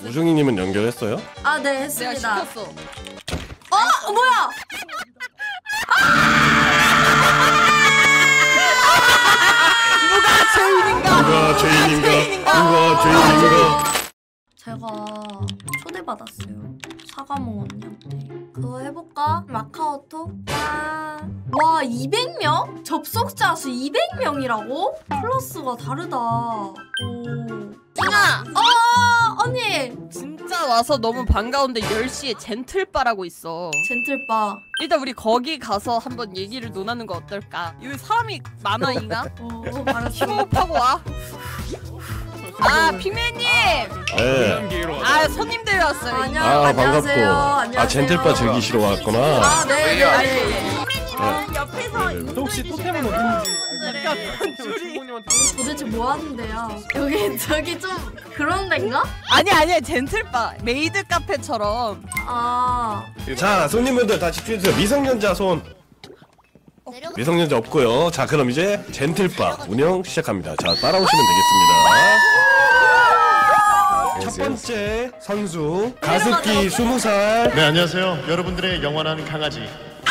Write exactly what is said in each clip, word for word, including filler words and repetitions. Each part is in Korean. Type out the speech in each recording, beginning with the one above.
우정이님은 연결했어요? 아, 네, 했습니다. 내가 시켰어. 어? 뭐야? 누가 죄인인가? 누가 죄인인가? 누가 죄인인가? 제가 초대받았어요. 사과몽 언니한테. 그거 해볼까? 마카오톡? 아... 와, 이백 명? 접속자 수 이백 명이라고? 플러스가 다르다. 오. 잉아! 어, 언니! 진짜 와서 너무 반가운데 열 시에 젠틀바라고 있어. 젠틀바. 일단 우리 거기 가서 한번 얘기를 논하는 거 어떨까? 여기 사람이 많아, 잉아? 어, 알았어. 심호흡하고 와. 아, 핑맨님! 네. 아, 손님들 왔어요. 안녕, 아, 안녕하세요. 반갑고. 안녕하세요. 아, 젠틀바 즐기시러 왔구나. 아, 네, 네. 아, 네. 예, 예. 핑맨님은 옆에서 또 혹시 토템은 어딘지 도대체 뭐 하는데요? 여기 저기 좀 그런 데인가? 아니, 아니야. 젠틀바. 메이드 카페처럼. 아, 자, 손님분들 다 집중해주세요. 미성년자 손. 미성년자 없고요. 자, 그럼 이제 젠틀바 운영 시작합니다. 자, 따라오시면 되겠습니다. 첫 번째 선수 가습기 스무 살. 네, 안녕하세요. 여러분들의 영원한 강아지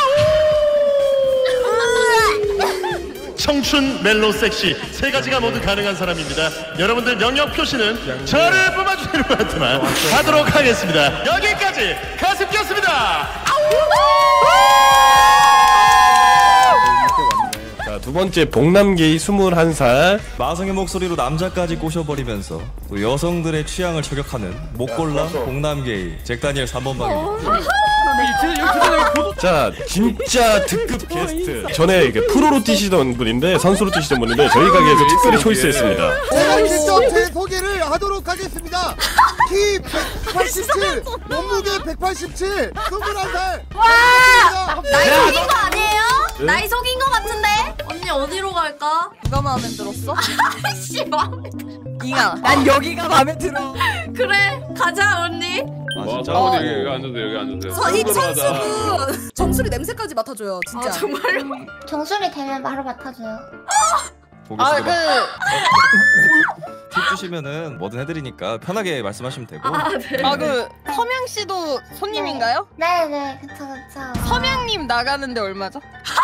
청춘, 멜로, 섹시 세 가지가 모두 가능한 사람입니다. 여러분들 영역 표시는 저를 뽑아주시는 분한테만 하도록 하겠습니다. 여기까지 가습기였습니다. 자, 두 번째 복남게이 스물한 살. 마성의 목소리로 남자까지 꼬셔버리면서 또 여성들의 취향을 저격하는 목골남 복남게이 잭다니엘 삼 번 방입니다. 자, 진짜 특급 게스트. 전에 이게 프로로 뛰시던 분인데 선수로 뛰시던 분인데 저희 가게에서 특별히 초이스했습니다. 제가 직접 제 소개를 하도록 하겠습니다. 키 백팔십칠, 몸무게 백팔십칠, 스물한 살. 와! 나이 속인 거 아니에요? 나이 속인 거 같은데? 언니 어디로 갈까? 누가 마음에 들었어? 아이씨, 마음에 들어. 잉아, 난 여기가 마음에 들어. 그래, 가자, 언니. 아 와, 진짜? 어, 여기, 여기 앉으세요, 여기 앉으세요. 이 선수분 선수분 정수리 냄새까지 맡아줘요, 진짜. 아, 정말요? 정수리 되면 바로 맡아줘요. 아, 그 팁 주시면은 뭐든 해드리니까 편하게 말씀하시면 되고. 아, 네. 아, 그 서명 씨도 손님인가요? 네네, 그쵸 그쵸. 서명님 나가는데 얼마죠?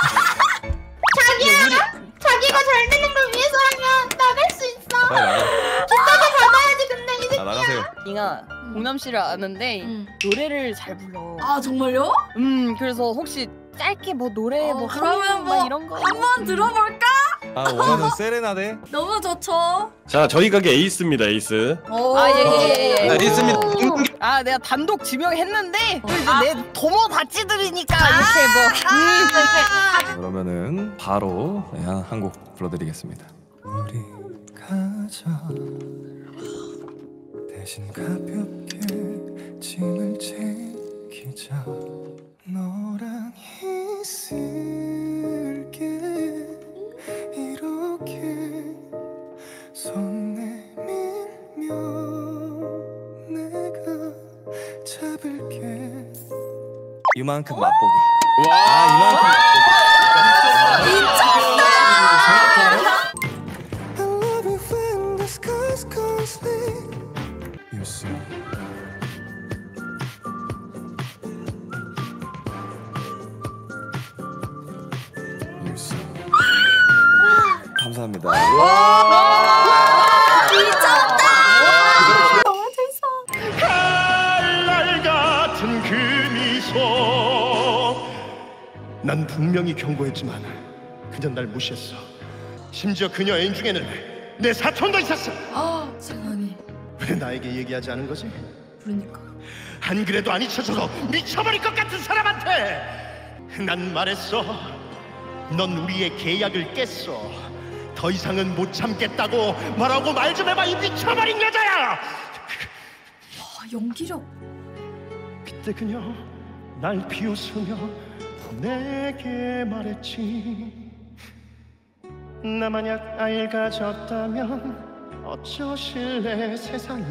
자기야! 자기가 잘 되는 걸 위해서 하면 나갈 수 있어. 빨리 나가. 비싸게 받아야지. 근데 이 새끼야. 아, 나가세요. 잉아, 공남 씨를 아는데 음. 노래를 잘 불러. 아, 정말요? 음, 그래서 혹시 짧게 뭐 노래 어, 뭐 그러면 하면 뭐 막 이런 거 한번 들어볼까? 아 원하는 세레나데? 너무 좋죠. 자, 저희 가게 에이스입니다, 에이스. 오. 아, 예, 예, 예. 네, 있습니다. 아, 내가 단독 지명했는데 또 이제 내 도모 다치들이니까 이렇게 뭐 음, 그러면은 바로 네, 한 곡 불러드리겠습니다. 우리 가자 대신 가볍게 짐을 챙기자 너랑 있을게 이렇게 손 내밀며 내가 잡을게 이만큼 맛보기. 와, 아 이만큼 맛보기. 미쳤다. I love you when the skies can't sleep. You see. You see. 감사합니다. 미쳤다. 너무 재밌어. 칼날 같은 그 미소 난 분명히 경고했지만 그냥 날 무시했어. 심지어 그녀 애인 중에는 내 사촌도 있었어. 아, 세상에. 왜 나에게 얘기하지 않은 거지? 그러니까. 안 그래도 안 잊혀져서 미쳐버릴 것 같은 사람한테 난 말했어. 넌 우리의 계약을 깼어. 더 이상은 못 참겠다고 말하고 말 좀 해봐. 이 미쳐버린 여자야. 아, 연기력. 그때 그녀 날 비웃으며 내게 말했지. 나 만약 아이를 가졌다면 어쩌실래 세상이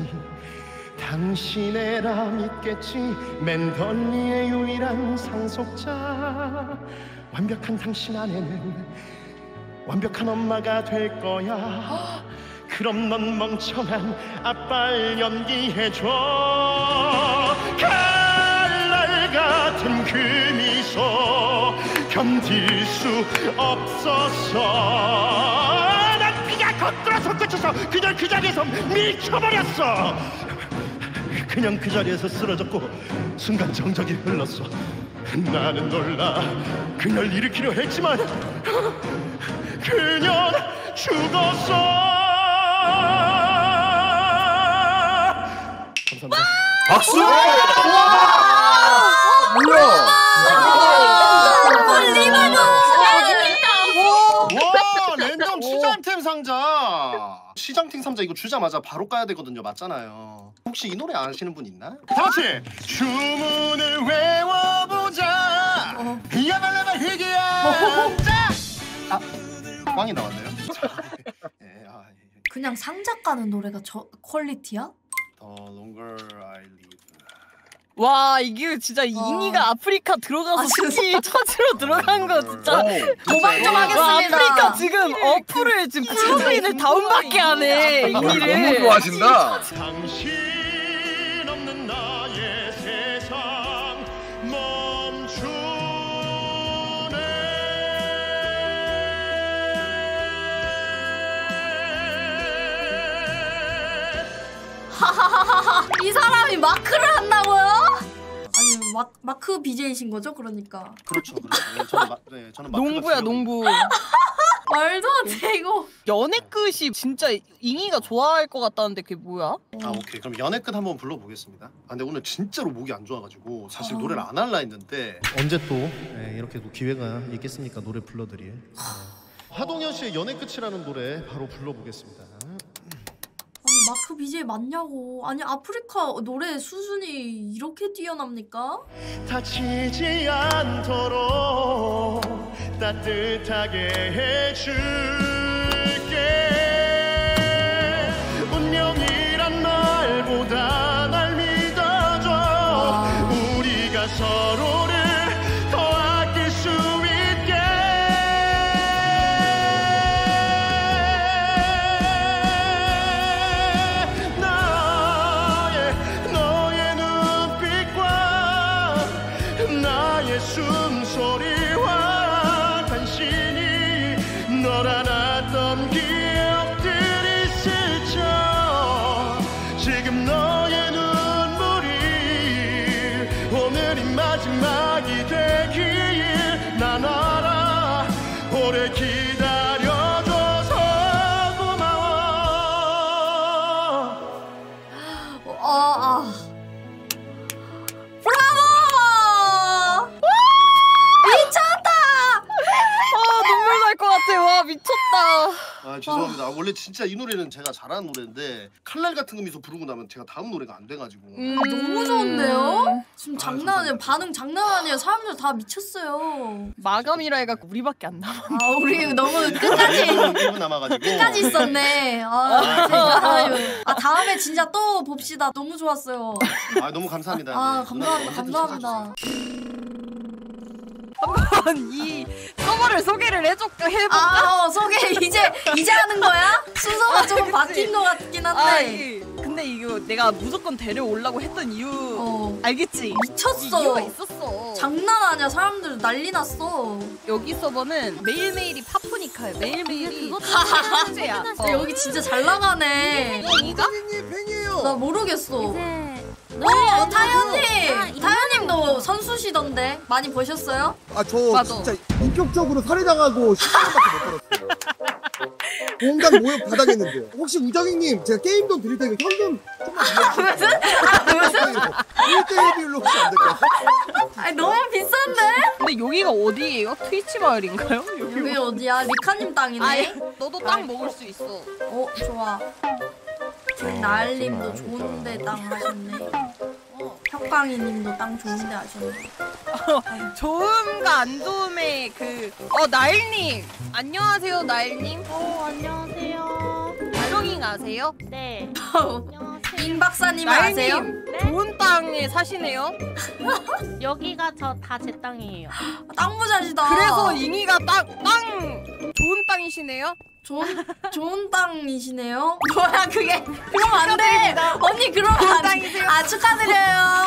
당신애라 믿겠지. 맨던니의 유일한 상속자. 완벽한 당신 안에는 완벽한 엄마가 될 거야. 그럼 넌 멍청한 아빨 연기해줘. 칼날 같은 그 미소 견딜 수 없었어. 난 피가 거꾸로 솟구쳐서 그냥 그 자리에서 밀쳐버렸어. 그냥 그 자리에서 쓰러졌고 순간 정적이 흘렀어. 나는 놀라 그녀를 일으키려 했지만 그녀는 죽었어. 감사합니다. 박수! 뭐야? 와, 랜덤 시장템 상자. 시장템 상자 이거 주자마자 바로 까야 되거든요. 맞잖아요. 혹시 이 노래 아시는 분 있나? 다 같이 주문을 외워보자. 야말라마 희귀야. 아, 꽝이 나왔네요. 예, 아, 예. 그냥 상자 까는 노래가 저 퀄리티야? The longer I live. 와 이게 진짜 잉이가 아프리카 들어가서 아, 진짜? 스키 찾으러 들어간 거 진짜. 도박 좀 와, 하겠습니다. 아프리카 지금 어플을 지금 풀스크린을 다운받게 하네 잉이를. 너무 좋아하신다. 당신 없는 나의 세상 멈추네. 이 사람이 마크를 한다고요? 아니 마, 마크 비제이신 거죠? 그러니까 그렇죠, 그렇죠. 네, 저는 마, 네, 저는 마크가 농부야 필요해요. 농부. 말도 안 돼 이거. 연애 끝이 진짜 잉이가 좋아할 것 같다는데 그게 뭐야? 아 오케이 그럼 연애 끝 한번 불러보겠습니다. 아 근데 오늘 진짜로 목이 안 좋아가지고 사실 아. 노래를 안 할라 했는데 언제 또 네, 이렇게 또 기회가 있겠습니까 노래 불러드릴. 어. 하동현 씨의 연애 끝이라는 노래 바로 불러보겠습니다. 아니 마크 비제이 맞냐고. 아니 아프리카 노래 수준이 이렇게 뛰어납니까? 다치지 않도록 따뜻하게 해줄게. 운명이란 말보다 날 믿어줘. 우리가 서로를 더 아낄 수 있게. 나의 너의 눈빛과 나의 숨소리와 간신히 널 안았던 기억들이 스쳐 지금 너의 눈물이 오늘이 마지막이 되길 난 알아. 오래 기다려줘서 고마워. 아, 아. 브라보! 미쳤다! 아 눈물 날 것 같아. 와 미쳤다. 아 죄송합니다. 아, 원래 진짜 이 노래는 제가 잘하는 노래인데 칼날 같은 거 미소 부르고 나면 제가 다음 노래가 안 돼가지고. 음. 너무 좋은데요? 지금 아, 장난 아니에요. 감사합니다. 반응 장난 아니에요. 사람들 다 미쳤어요. 마감이라 해갖고 우리밖에 안 남아. 아 우리 너무 끝까지 일 분 남아가지고. 끝까지 있었네. 아, 진짜, 아유. 아 다음에 진짜 또 봅시다. 너무 좋았어요. 아 너무 감사합니다. 아 네, 누나 감사합니다. 언제든 감사합니다. 한번 이 서버를 소개를 해줄까 해볼까? 아 어, 소개 이제 이제 하는 거야? 순서가 조금 바뀐 것 같긴 아, 한데. 이, 근데 이거 내가 무조건 데려오려고 했던 이유 어. 알겠지? 미쳤어. 이유가 있었어. 장난 아니야. 사람들 난리 났어. 여기 서버는 매일매일이 파프니카야. 매일매일이 하하하제야. 야, 여기 진짜 잘 나가네. 이가? 팬이님 팬이에요. 나 모르겠어. 네. 어, 타연님! 타연님도 선수시던데 많이 보셨어요? 아 저 맞아. 진짜 인격적으로 살해당하고 십 년밖에 못 벌었어요. 공간 모욕 받아겠는데요. 혹시 우정희님 제가 게임 돈 드릴 테니까 현금 좀만 빌려주세요. 일 대일 비율로 혹시 안 될까요? 아니 너무 비싼데? 근데 여기가 어디예요? 트위치 마을인가요? 여기 어디야? 리카님 땅이네. 아이, 너도 땅 먹을 수 있어. 어 좋아. 나을님도 좋은데 땅 하셨네. 어, 혁광이님도 땅 좋은데 하셨네. 좋음과 안 좋음의 그... 어, 나일님! 안녕하세요, 나일님. 어, 안녕하세요. 우정잉 아세요? 네. 어, 안녕하세요. 임 박사님 아세요? 나이님 좋은 땅에 사시네요. 여기가 저 다 제 땅이에요. 땅 부자시다. 그래서 잉이가 땅, 땅 좋은 땅이시네요. 좋은 좋은 땅이시네요. 뭐야 그게? 그러면 안 돼. 언니 그러면 안 돼. 아 축하드려요.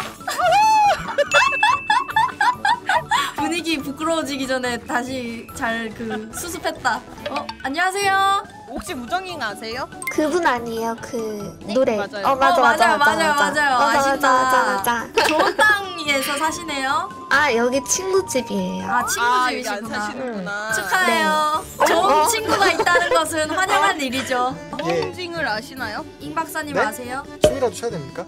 분위기 부끄러워지기 전에 다시 잘 그 수습했다. 어 안녕하세요. 혹시 우정잉 아세요? 그분 아니에요 그 노래. 맞아요. 어 맞아 어, 맞아 맞아요, 맞아 맞아요. 맞아 아신다. 맞아 맞아 맞아. 좋은 땅에서 사시네요. 아 여기 친구 집이에요. 아 친구 아 여기 안 집이시구나. 사시는구나. 축하해요. 좋은 어? 친구가 있다는 것은 환영한 일이죠. 홍징을 아시나요? 임 박사님 네? 아세요? 춤이라도 춰야 됩니까?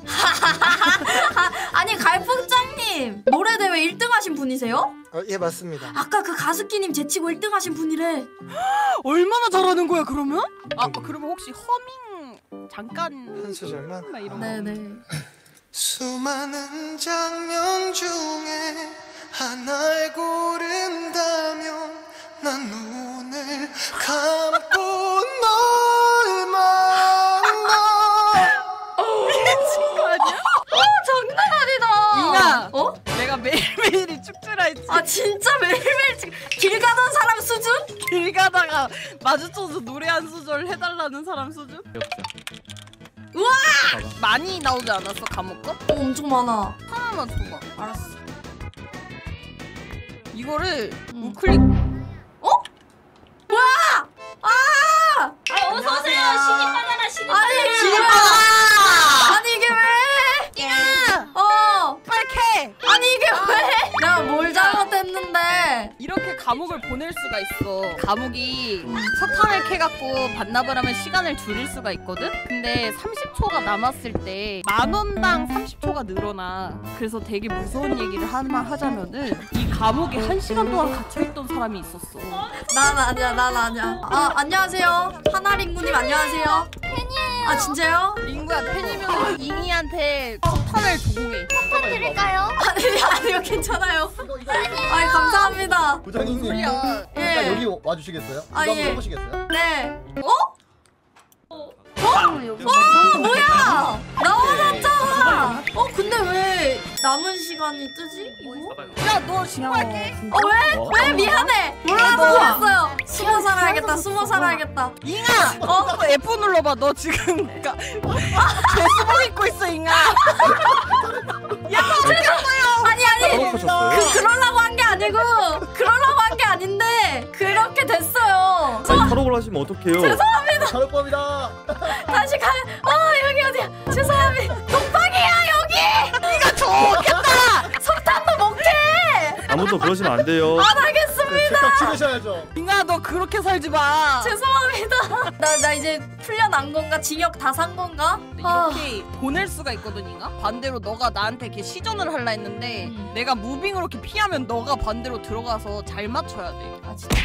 아니 갈풍장님 노래 대회 일 등 하신 분이세요? 어, 예 맞습니다. 아까 그 가습기님 제치고 일 등 하신 분이래. 얼마나 잘하는 거야 그러면? 아 그러면 혹시 허밍 잠깐 한 소절만. 막 이런 거. 네네. 수많은 장면 중에 하나를 고른다면 난 눈을 감고 널 만나. 미친 거 아니야? 어 장난 아니다. 잉아. 어? 내가 매일매일이 축제라 했지. 아 진짜 매일매일 지- 길 가던 사람 수준? 길 가다가 마주쳐서 노래 한 소절 해달라는 사람 수준? 우와! 많이 나오지 않았어 감옥 거? 어, 엄청 많아. 하나만 줘봐. 알았어. 이거를 음. 우클릭. 뭐야? 아! 어서 오세요. 신입 바나나 신입 아니 이게 신입 왜? 바나나! 아니 이게 왜? 잉아! 어. 빨개! 아니 이게 왜? 내가 뭘 잘못했는데? 이렇게 감옥을 보낼 수가 있어. 감옥이 석탄을 캐갖고 반납을 하면 시간을 줄일 수가 있거든? 근데 삼십 초가 남았을 때 만 원당 삼십 초가 늘어나. 그래서 되게 무서운 얘기를 하나 하자면은 이 감옥에 한 시간 동안 갇혀있던 사람이 있었어. 난 아니야, 난 아니야. 아 안녕하세요. 하나링구님 안녕하세요. 팬이에요. 아 진짜요? 링구야 팬이면 잉이한테 석탄을 도공해. 드릴까요? 아니 아니요 괜찮아요. 아니 감사합니다. 부장님 소리야. 예. 여기 와주시겠어요? 이거 아, 한번 예. 해보시겠어요? 네. 어? 어, 뭐야? 나와놨잖아. 어, 근데 왜 남은 시간이 뜨지? 이거? 야너 신고할게. 어, 왜? 왜? 미안해. 몰라서 그랬어요. 숨어 살아야겠다. 숨어 살아야겠다. 잉아! 어? F 눌러봐. 너 지금 그니까 개수복 입고 있어 잉아. 아니 아니. 그 그러려고 한 게 아니고 그러려고 한 게 아닌데 그렇게 됐어요. 탈옥을 하시면 어떡해요? 죄송합니다. 잘못법이다. 다시 가. 어 여기 어디야? 죄송합니다. 독박이야 여기. 네가 좋겠다. 석탄도 못해. 아무도 그러시면 안 돼요. 안 하겠습니다. 딱 찍으셔야죠. 잉아 너 그렇게 살지 마. 죄송합니다. 나, 나 이제 풀려난 건가? 징역 다 산 건가? 아, 이렇게 보낼 수가 있거든 잉아. 반대로 너가 나한테 이렇게 시전을 할라 했는데 음. 내가 무빙으로 이렇게 피하면 너가 반대로 들어가서 잘 맞춰야 돼. 아 진짜.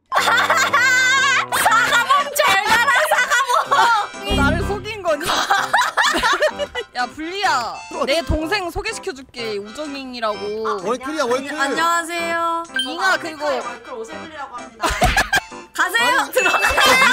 사과봉 잘 가라 사과봉. 너 나를 속인 거니? 야 블리야 내 동생 소개시켜줄게. 우정잉이라고. 월클이야 월클. 안녕하세요. 잉아 그리고 월클 오세블리라고 합니다. 가세요. 들어가세요.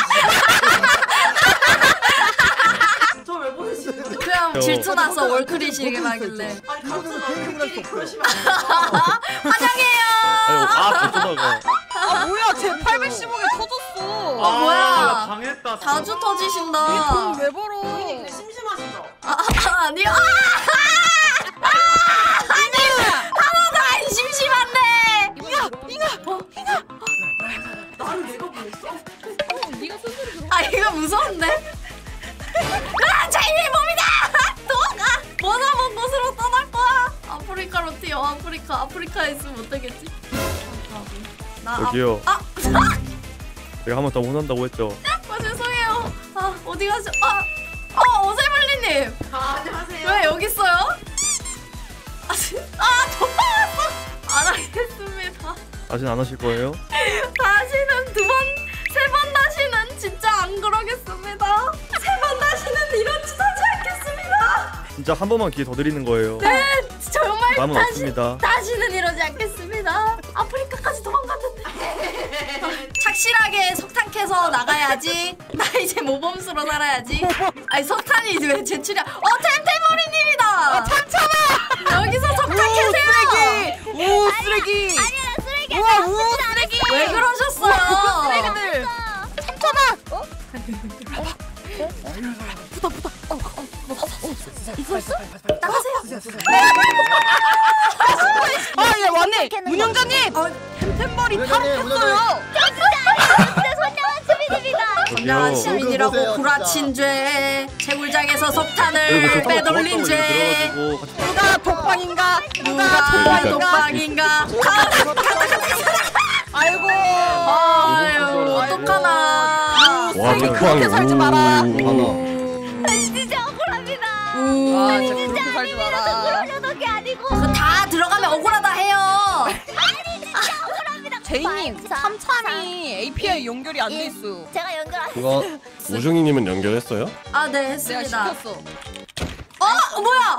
저 왜 보내시는 거죠? 그냥 질투나서 월클이시긴 하길래. 아니 이거는 개인적으로 할수 없어요. 그러시면 안 돼요. 환영해요. 아, 어쩌다가. 아 뭐야 제 팔백십오개 터졌어. 어 뭐야? 당했다. 자주 터지신다. 돈 왜 벌어? 본인이 심심하시죠? 아, 아 아니요. 아! 아! 아니 하나도 안 심심한데. 잉아 잉아 어 잉아. 나를 내가 보냈어? 어 네가 스스로 들어. 아 이거 무서운데? 아 자인의 몸이다! 도망가! 원하는 곳으로 떠날 거야! 아프리카로 튀어 아프리카 아프리카에 있으면 못되겠지? 나 여기요. 아! 제가 한 번 더 혼난다고 했죠. 아 죄송해요 아 어디 가죠? 아! 어 오세블리님! 아 안녕하세요. 왜 여기 있어요? 아, 지- 아 도망갔어! 안 하겠습니다 다시는 안 하실 거예요? 다시는 두 번, 세 번 다시는 진짜 안 그러겠습니다. 세 번 다시는 이런 짓 하지 않겠습니다. 진짜 한 번만 기회 더 드리는 거예요. 네, 정말 남은 다시, 없습니다. 다시는 이러지 않겠습니다. 아프리카까지 도망갔는데. 착실하게 석탄 캐서 나가야지. 나 이제 모범수로 살아야지. 아니 석탄이 왜 제출이야? 어 템템머리님이다. 어, 참참아. 여기서 석탄 캐세요. 오 쓰레기. 아니야 쓰레기 우와 아니야. 우 쓰레기. 왜 그러셨어요? 쓰레기들. 참참아. 어? 붙어 붙어. 어, 어, 이거였어? 나가세요. 아예 왔네. 운영자님. 어, 템템머리 바로 폈어요. 진짜 선량한 시민입니다. 선량한 시민이라고 보세요, 구라친 죄, 채굴장에서 그리고 석탄을 저 빼돌린 토마토 죄, 들어가지고 같이 누가 독방인가? 누가 누가 독방인가? 독박인가? 아이고. 아유 어떡하나. 와, 쓰레기 저 그렇게 포항이- 살지 마라. 오. 진짜 억울합니다. 아 진짜 그렇게 살지 마라. 그러려던 게 아니고. 그 다 들어가면 억울하다 해요. 아니 진짜 억울합니다. 제이님 참참이 에이피아이 연결이 안 돼 있어. 제가 연결 안 그거 우중이님은 연결했어요? 아 네 내가 했습니다. 시켰어. 어 뭐야?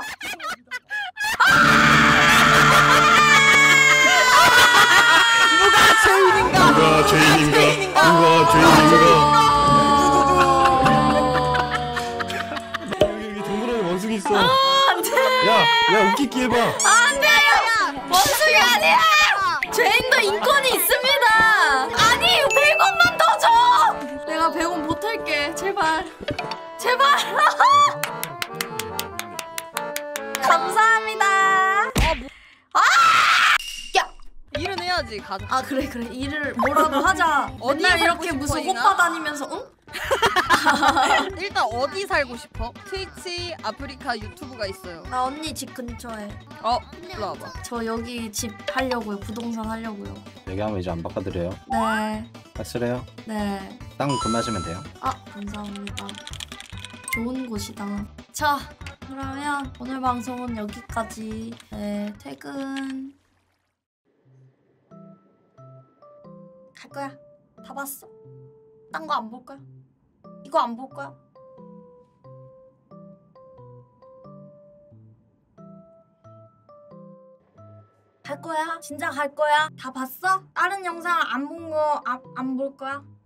누가 제인인가? 누가 죄인인가? 누가 죄인인가? 여기 여기 동물원에 원숭이 있어. 안돼. 야, 야 웃기기 해봐. 안돼. 원숭이 아니야. 죄인도 인권이 있습니다. 아니 백 원만 더 줘. 내가 백 원 못 할게. 제발. 제발. 감사합니다. 아! 야. 일은 해야지 가자. 아 그래 그래 일을 뭐라도 하자. 어디 맨날 살고 이렇게 싶어, 무슨 이나? 호빠 다니면서 응? 일단 어디 살고 싶어? 트위치 아프리카 유튜브가 있어요. 나 언니 집 근처에. 어 일로 와봐. 저 여기 집 하려고요. 부동산 하려고요. 얘기하면 이제 안 바꿔드려요. 네. 확실해요? 네. 땅 금하시면 돼요. 아 감사합니다. 좋은 곳이다. 자 그러면 오늘 방송은 여기까지. 네 퇴근. 갈 거야. 다 봤어? 딴 거 안 볼 거야? 이거 안 볼 거야? 갈 거야? 진짜 갈 거야? 다 봤어? 다른 영상 안 본 거 안 안 볼 거야?